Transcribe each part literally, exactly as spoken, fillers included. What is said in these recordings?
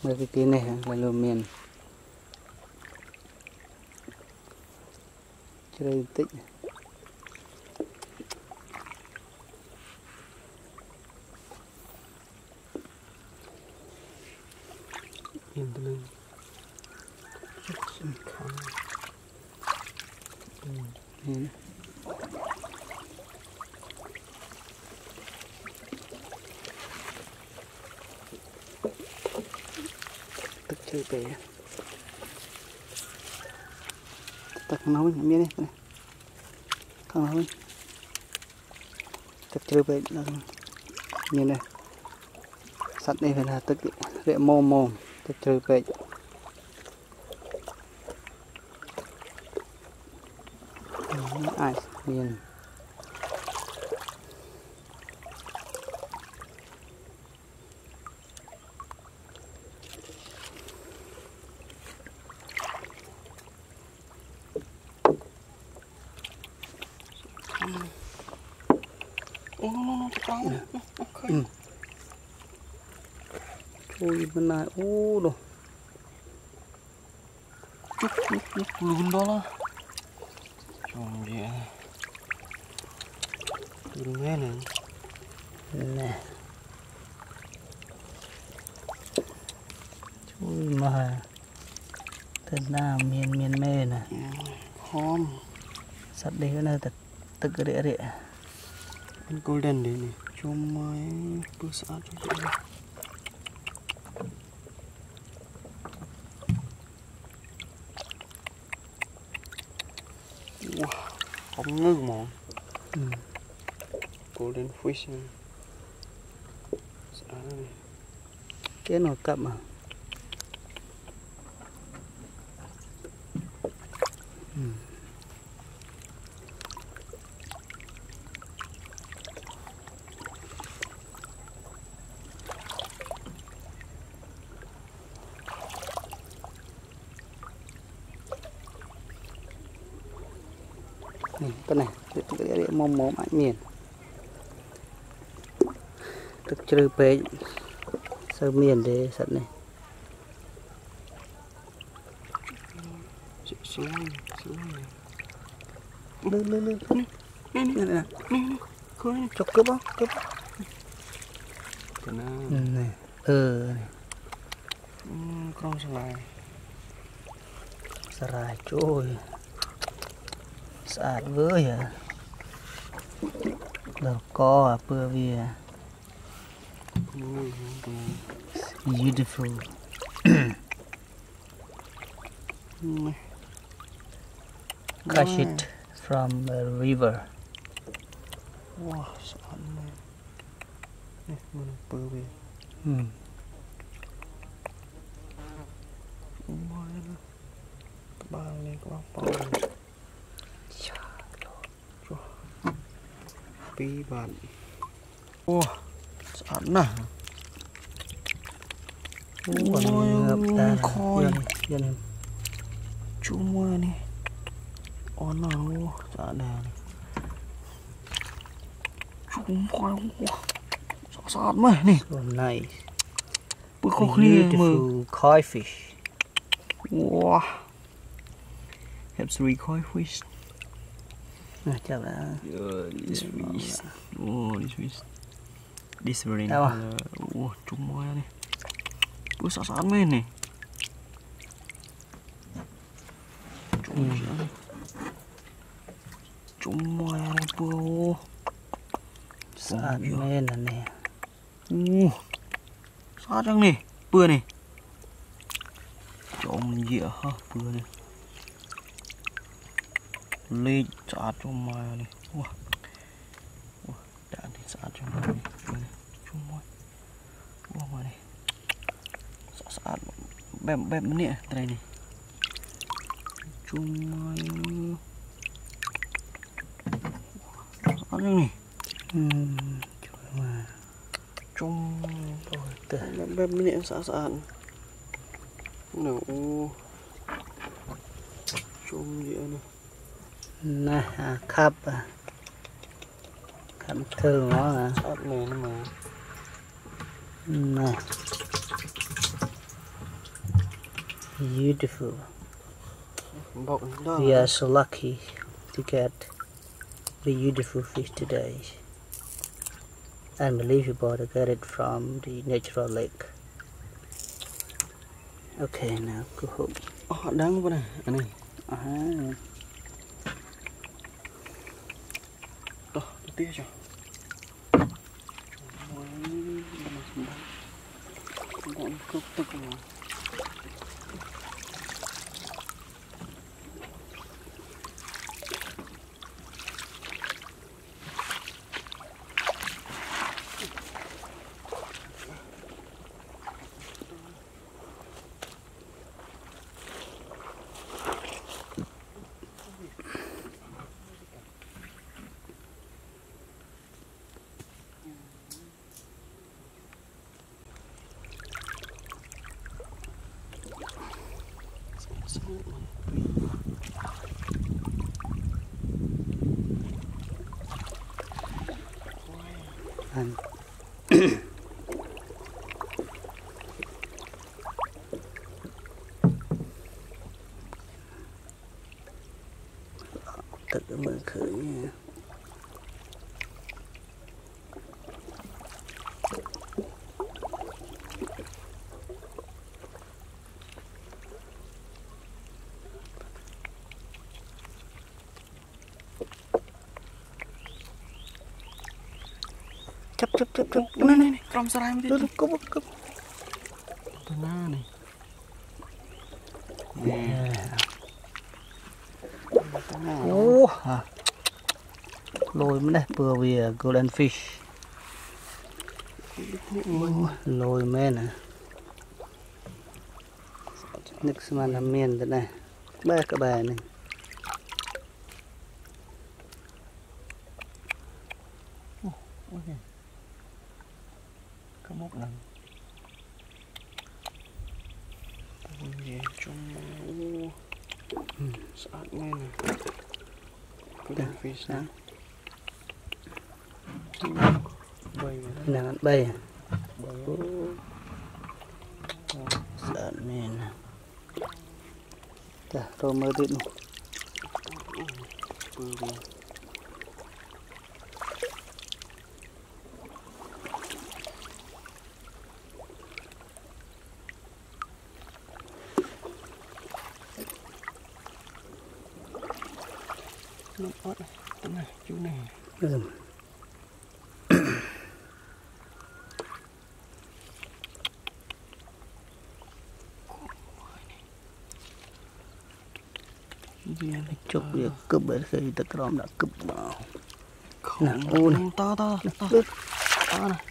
cái kia này là lô miền chơi tích yên tâm lên rất xin khăn ừ. Tức chơi bể tắc nấu nhắm miếng này không nấu tức chơi bể như này sắt này phải là tức rễ mồm mồm tức chơi bể ai miền ô nó nó nó ừ. Chui bên này ô đồ chút chút chút luôn đó là tròn gì à luôn nghe này nè chui mà thật ra miền miền mê nè hom sắt đây cái nơi thật tức cái đĩa đĩa con golden đấy này cho mai bữa sáng cho chị wow không ngư món ừ. golden fish này sáng này cái nồi cặp à ừ. Này, cái này cái đĩa mồm mồm ảnh miền tức chơi bể sơ miền để sẵn này xuống xuống này lên lên lên nè nè nè nè nè khơi cho cướp á cướp cái nào này ừ con sài sài trôi sạch với à đầu co à bưa vía beautiful catch it from a river wow sạch này nè mình bưa vía ừ. ba này có bao pi bạn ô sẵn nè ôi khôi dân chú mua này on nào sẵn nè chú khoai sẵn sẵn mày nè này bữa khó khăn mờ koi fish wow have three koi fish à, chào đã uh, this fish oh this fish this very đâu à oh chúng mua này bữa sẵn sẵn mày nè chúng ừ. chúng mua này bữa sẵn mày là nè uh sẵn răng nè bữa này trộm dịa ha bữa này lên sát cho mai này wow. Wow. Đạn thì sát cho mai này chung môi wow mà này sát sát bẹp bẹp nè đây này chung mai sát này ừ. Mà chung rồi từ bẹp bẹp nè sát sát nào chung gì này nè à, khắp à khắp thương nó à sát này nó mà nè Beautiful. Bọc đó. We are so lucky to get beautiful fish today. Unbelievable to get it from the natural lake. Okay, now go home. Họ đang bên này, anh này. À, Đó, tiếp cho. cục tức rồi. Anh Tự mở khởi nha. Chấp chấp chấp chấp. Này này này, trong sao mới Đưa cúp cúp. Từ na này. Ô, lôi mới đây, bừa bìa golden fish. Lôi men à. Nước xem là miền thế này. Ba cái bài này. Okay. Có một lần. Gì trong sát ngay nè. Golden fish nè. Bay mà. Nào bay à. Bay. Sát men à. ta rồi mới đi luôn. Nó ớt này, tấm này, chú này. Ừ. Chụp việc cướp bởi khi ta cầm đã cướp vào. Nè, ô này. To to to. To này.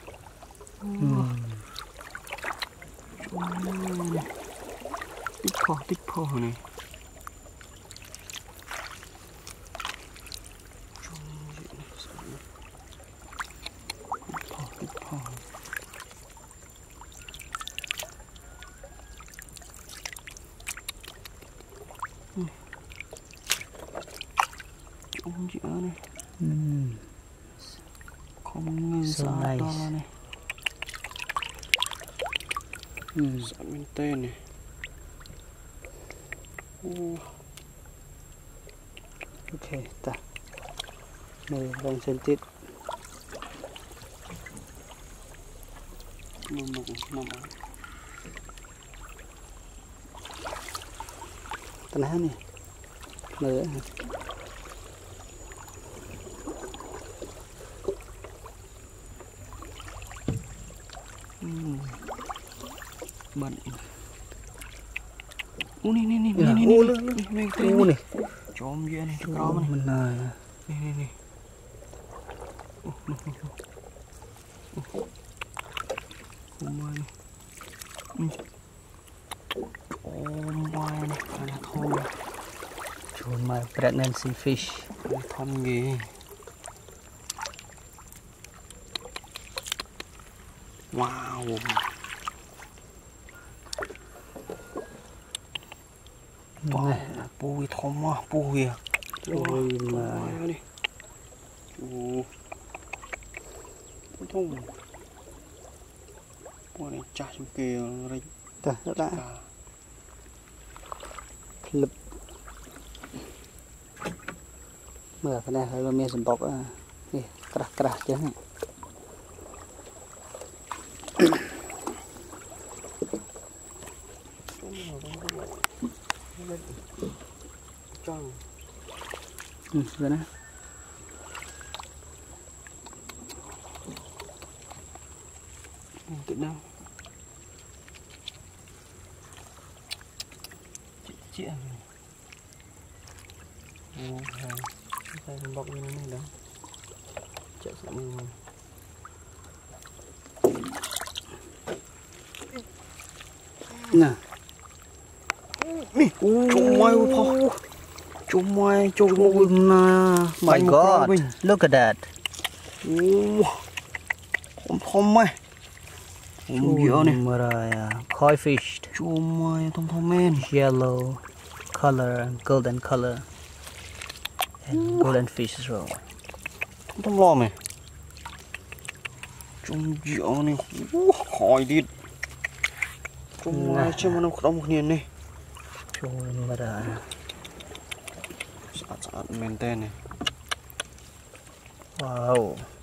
Tích phò, tích phò này. Ông chị ơi này. Mm. Không ngừng So so nice. to này. Mm. Sợ bên tên này. Uh. Ok ta này vòng sen tít Mà mà mà mà. ta ná này nữa hả? Mm. Bận. Ô này này này Nè, này ô này lươn, lươn. này này Ô này này. chôm dễ này cho cao này Mình này. này này này. Chôm mai này. Chôm mai này phải là thơm. Chôn my pregnancy fish. Thơm ghê. Wow. Wow, bùi thơm quá, bùi à. Ôi mà Wow, đi. Ồ. Thơm. Bùi này chả chung kìa. ta đã Cả. lực mở cái này là miếng sầm bọc à đi crack crack chứ này ừ rồi nè tự đâu chị chị à ồ hay tay bọc như thế này đó chạy sẵn như này nè chung mai thôi chung mai chung oh my god look at that không không mai không nhiều này Maraya koi fish chung mai thông thông men yellow color golden color and golden fish as well thông thông lo mày chung nhiều này khỏi đi chung mai chứ mà nó không một niên này chung Maraya saat saat maintain này wow